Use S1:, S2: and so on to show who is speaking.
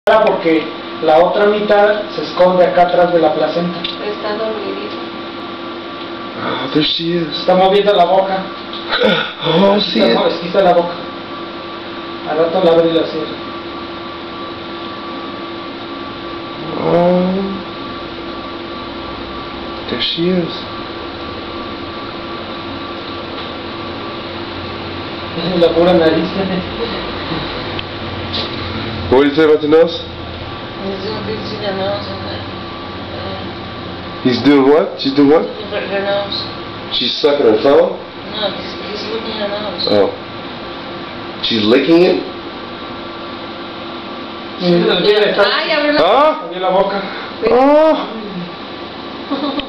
S1: Porque la otra mitad se esconde acá atrás de la placenta.
S2: Está dormidita.
S3: Oh, there she is.
S1: Está moviendo la boca.
S3: Oh, sí.
S1: Esquiza la boca. Al rato la abre y la cierra.
S3: Oh, there she is.
S1: La pura nariz.
S3: What did you say about the nose?
S2: He's doing big to the nose
S3: He's doing what? She's doing what?
S2: and her nose.
S3: She's sucking her thumb?
S2: No, he's licking her nose.
S3: Oh. She's licking it?
S2: Ay, abre la
S3: Huh?
S1: Abrió la boca.
S3: Oh.